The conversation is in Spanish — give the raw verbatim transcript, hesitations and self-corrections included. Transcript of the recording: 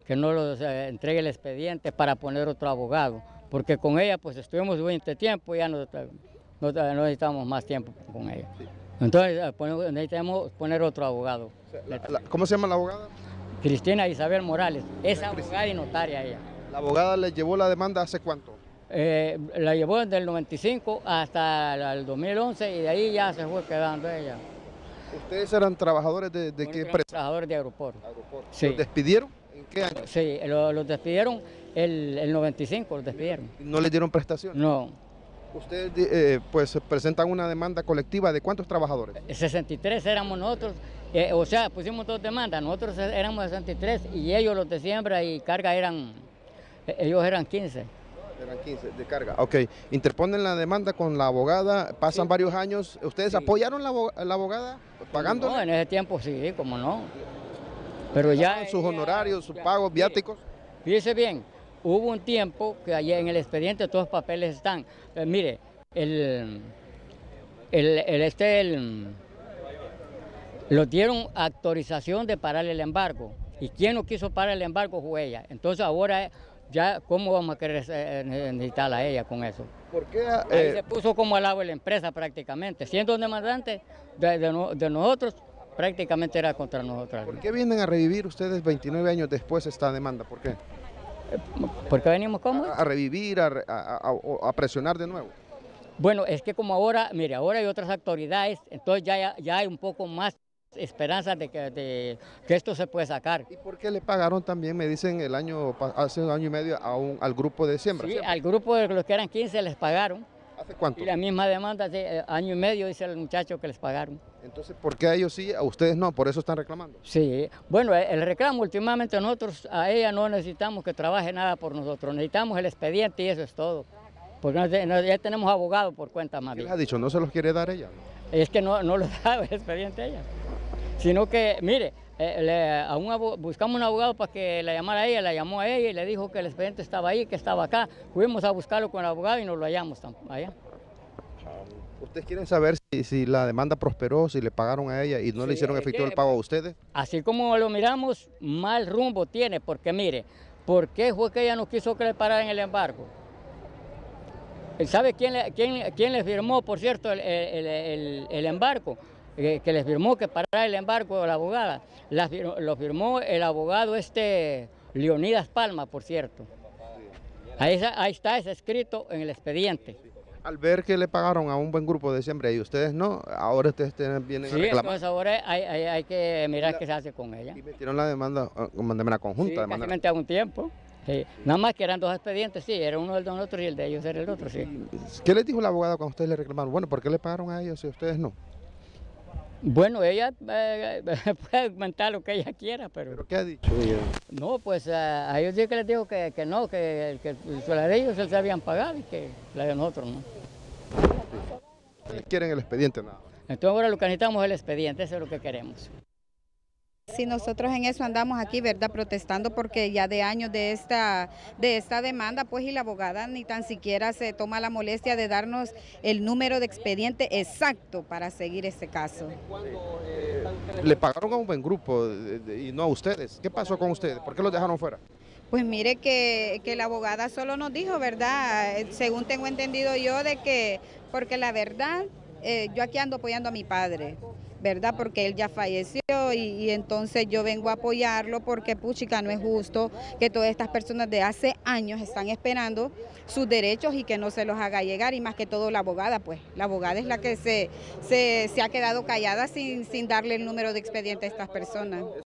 que no los eh, entregue el expediente para poner otro abogado, porque con ella pues estuvimos veinte tiempo y ya no, no, no necesitamos más tiempo con ella. Entonces necesitamos poner otro abogado. La, la, ¿Cómo se llama la abogada? Cristina Isabel Morales, es abogada y notaria ella. ¿La abogada le llevó la demanda hace cuánto? Eh, la llevó desde el noventa y cinco hasta el dos mil once y de ahí ya se fue quedando ella. ¿Ustedes eran trabajadores de, de qué empresa? Trabajadores de aeropuerto. Aeropuerto. Sí. ¿Los despidieron? ¿En qué año? Sí, los lo despidieron el, el noventa y cinco, los despidieron. ¿No les dieron prestación? No. Ustedes eh, pues presentan una demanda colectiva ¿de cuántos trabajadores? sesenta y tres éramos nosotros, eh, o sea, pusimos dos demandas, nosotros éramos sesenta y tres y ellos los de siembra y carga eran, ellos eran quince. Eran quince de carga, ok. Interponen la demanda con la abogada, pasan sí. varios años. ¿Ustedes sí. apoyaron la, la abogada pagando? No, en ese tiempo sí, como no. Pero ya... ¿Sus honorarios, sus pagos, viáticos? Fíjese bien, hubo un tiempo que allí en el expediente todos los papeles están. Eh, mire, el, el, el, este, el, los dieron autorización de parar el embargo. Y quien no quiso parar el embargo fue ella. Entonces ahora... Ya, ¿cómo vamos a querer necesitarla a ella con eso? ¿Por qué? Eh... Ahí se puso como al lado de la empresa prácticamente. Siendo demandante de, de, de nosotros, prácticamente era contra nosotros. ¿Por qué vienen a revivir ustedes veintinueve años después esta demanda? ¿Por qué? ¿Por qué venimos cómo? A, a revivir, a, a, a, a presionar de nuevo. Bueno, es que como ahora, mire, ahora hay otras autoridades, entonces ya, ya hay un poco más esperanza de que, de que esto se puede sacar. ¿Y por qué le pagaron también, me dicen, el año hace un año y medio a un, al grupo de siembra? Sí, ¿siembra? Al grupo de los que eran quince les pagaron. ¿Hace cuánto? Y la misma demanda de año y medio, dice el muchacho que les pagaron. Entonces, ¿por qué a ellos sí, a ustedes no? ¿Por eso están reclamando? Sí, bueno, el reclamo últimamente nosotros, a ella no necesitamos que trabaje nada por nosotros, necesitamos el expediente y eso es todo. Porque ya tenemos abogado por cuenta más ¿Qué bien. les ha dicho? ¿No se los quiere dar ella? Es que no, no lo da el expediente ella. Sino que, mire, eh, le, a un abogado, buscamos un abogado para que la llamara a ella, la llamó a ella y le dijo que el expediente estaba ahí, que estaba acá. Fuimos a buscarlo con el abogado y nos lo hallamos allá. ¿Ustedes quieren saber si, si la demanda prosperó, si le pagaron a ella y no sí, le hicieron efectivo el pago a ustedes? Así como lo miramos, mal rumbo tiene, porque mire, ¿por qué fue que ella no quiso que le pararan el embargo? ¿Sabe quién le, quién, quién le firmó, por cierto, el, el, el, el embargo? Que, que les firmó que parara el embargo de la abogada. La, lo firmó el abogado este Leonidas Palma, por cierto. Ahí, ahí está, es escrito en el expediente. Al ver que le pagaron a un buen grupo de siembra y ustedes no, ahora ustedes vienen sí, a reclamar. Entonces ahora hay, hay, hay que mirar la, qué se hace con ella. Y metieron la demanda de manera conjunta. Sí, de manera... casi a un tiempo. Sí. Nada más que eran dos expedientes, sí, era uno del de nosotros y el de ellos era el otro, sí. ¿Qué les dijo la abogada cuando ustedes le reclamaron? Bueno, ¿por qué le pagaron a ellos y a ustedes no? Bueno, ella eh, puede comentar lo que ella quiera, pero... ¿Pero qué ha dicho ella? No, pues uh, a ellos sí que les dijo que, que no, que, que la de ellos se habían pagado y que la de nosotros no. Sí. ¿Quieren el expediente nada? Entonces ahora lo que necesitamos es el expediente, eso es lo que queremos. Si nosotros en eso andamos aquí, ¿verdad?, protestando porque ya de años de esta, de esta demanda, pues y la abogada ni tan siquiera se toma la molestia de darnos el número de expediente exacto para seguir este caso. Le pagaron a un buen grupo y no a ustedes. ¿Qué pasó con ustedes? ¿Por qué los dejaron fuera? Pues mire que, que la abogada solo nos dijo, ¿verdad?, según tengo entendido yo, de que, porque la verdad, eh, yo aquí ando apoyando a mi padre, ¿verdad?, porque él ya falleció y, y entonces yo vengo a apoyarlo porque, puchica, no es justo que todas estas personas de hace años están esperando sus derechos y que no se los haga llegar, y más que todo la abogada, pues la abogada es la que se, se, se ha quedado callada sin, sin darle el número de expediente a estas personas.